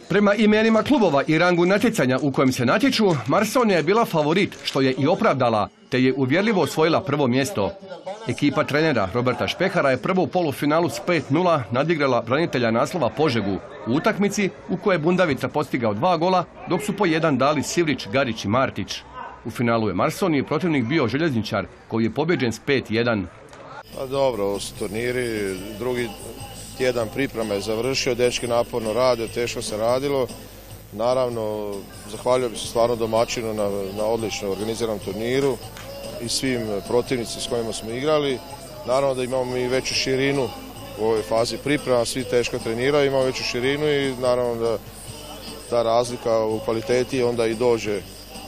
Prema imenima klubova i rangu natjecanja u kojem se natječu, Marsonija je bila favorit, što je i opravdala, te je uvjerljivo osvojila prvo mjesto. Ekipa trenera Roberta Špehara je prvo u polufinalu s 5:0 nadigrala branitelja naslova Požegu u utakmici u kojoj je Bundavica postigao 2 gola, dok su po jedan dali Sivrić, Garić i Martić. U finalu je Marsoniji protivnik bio Željezničar, koji je pobjeđen s 5:1. Pa dobro, ovo su turniri, drugi tjedan priprema je završio, dečki naporno rade, teško se radilo. Naravno, zahvalio bih se stvarno domaćinu na odlično organiziranom turniru i svim protivnici s kojima smo igrali. Naravno da imamo i veću širinu u ovoj fazi priprema, svi teško treniraju, imamo veću širinu i naravno da ta razlika u kvaliteti onda i dođe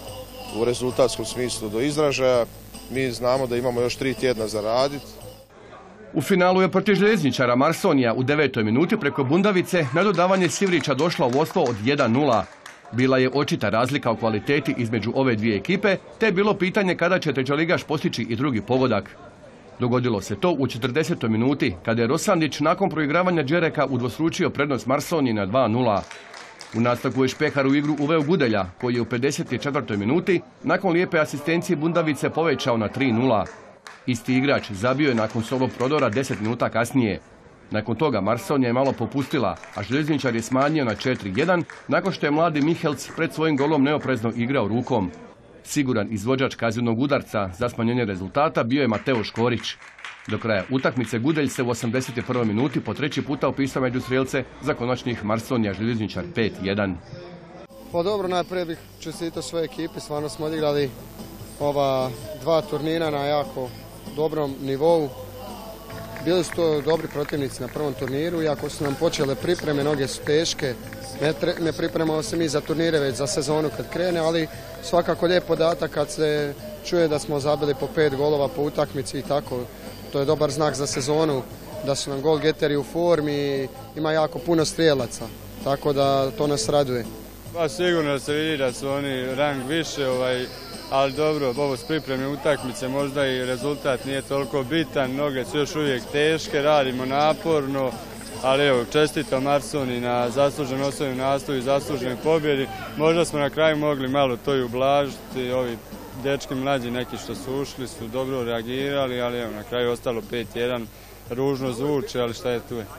u rezultatskom smislu do izražaja. Mi znamo da imamo još 3 tjedna za raditi. U finalu je protiv Željezničara Marsonija u 9. minuti preko Bundavice na dodavanje Sivrića došla u vodstvo od 1:0. Bila je očita razlika u kvaliteti između ove dvije ekipe, te je bilo pitanje kada će trećoligaš postići i drugi pogodak. Dogodilo se to u 40. minuti, kada je Rosandić nakon proigravanja Đereka udvostručio prednost Marsoniji na 2:0. U nastavku je Špehar u igru uveo Gudelja, koji je u 54. minuti nakon lijepe asistencije Bundavice povećao na 3:0. Isti igrač zabio je nakon solo prodora 10 minuta kasnije. Nakon toga Marsonija je malo popustila, a Željezničar je smanjio na 4:1 nakon što je mladi Mihelc pred svojim golom neoprezno igrao rukom. Siguran izvođač kaznenog udarca za smanjenje rezultata bio je Mateo Škorić. Do kraja utakmice Gudelj se u 81. minuti po 3. puta upisao među strijelce za konačnih Marsonija Željezničar 5:1. Pa dobro, najprije bih čestitao svoje ekipi, stvarno smo odigrali ova 2 turnira na jako dobrom nivou. Bili su to dobri protivnici na prvom turniru, iako su nam počele pripreme, noge su teške. Ne pripremamo se mi za turnire, već za sezonu kad krene, ali svakako lijep podatak kad se čuje da smo zabili po 5 golova po utakmici i tako. To je dobar znak za sezonu, da su nam golgeteri u formi, ima jako puno strijelaca, tako da to nas raduje. Pa sigurno se vidi da su oni rang više, ali dobro, ovo s pripreme utakmice možda i rezultat nije toliko bitan, noge su još uvijek teške, radimo naporno, ali evo, čestitam Marsoniji na zaslužen osvojenom nastupu i zasluženoj pobjedi. Možda smo na kraju mogli malo to i ublažiti, ovi dečki mlađi neki što su ušli su dobro reagirali, ali evo, na kraju ostalo 5:1, ružno zvuči, ali šta je tu je.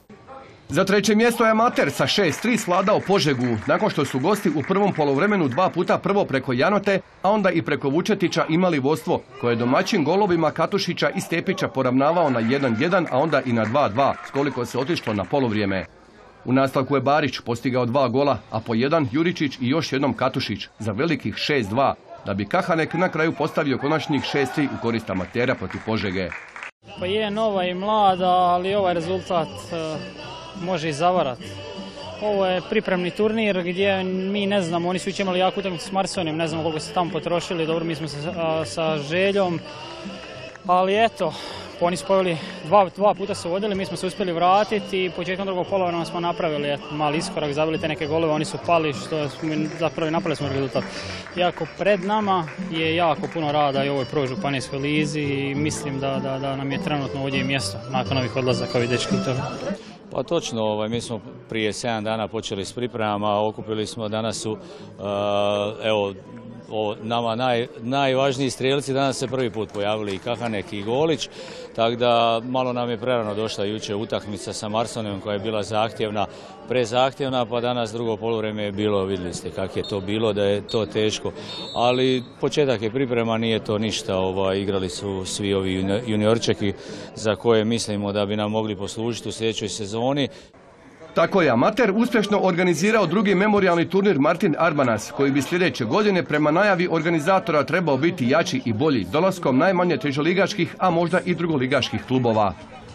Za treće mjesto je Amater sa 6:3 svladao Požegu, nakon što su gosti u prvom poluvremenu 2 puta prvo preko Janote, a onda i preko Vučetića imali vodstvo, koje je domaćin golovima Katušića i Stepića poravnavao na 1:1, a onda i na 2:2, s koliko se otišlo na poluvrijeme. U nastavku je Barić postigao 2 gola, a po 1 Juričić i još jednom Katušić za velikih 6:2, da bi Kahanek na kraju postavio konačnih 6:3 u korist Amatera protiv Požege. Pa je nova i mlada, ali ovaj rezultat može i zavarati. Ovo je pripremni turnir gdje mi ne znamo, oni su već imali jaku utakmicu s Marsonijom, ne znamo koliko se tamo potrošili, dobro mi smo se sa Željom, ali eto, oni su poveli, 2 puta su vodili, mi smo se uspjeli vratiti i početkom drugog poluvremena smo napravili mali iskorak, zabili te neke golove, oni su pali, što smo zapravo napravili smo rezultat. Iako pred nama je jako puno rada i u ovoj prvoj županijskoj lizi i mislim da nam je trenutno ovdje i mjesto nakon ovih odlazaka ovih dečki. Pa točno, mi smo prije 7 dana počeli s pripremama, okupili smo danas su, evo, nama najvažniji strijelci danas se prvi put pojavili i Kahanek i Golić, tako da malo nam je prerano došla jučer utakmica sa Marsonijom koja je bila prezahtjevna, pa danas drugo poluvrijeme je bilo, vidjeli ste kako je to bilo, da je to teško, ali početak je priprema, nije to ništa, igrali su svi ovi juniorčeki za koje mislimo da bi nam mogli poslužiti u sljedećoj sezoni. Tako je Amater uspješno organizirao drugi memorijalni turnir Martin Arbanas, koji bi sljedeće godine prema najavi organizatora trebao biti jači i bolji, dolaskom najmanje trećoligaških, a možda i drugoligaških klubova.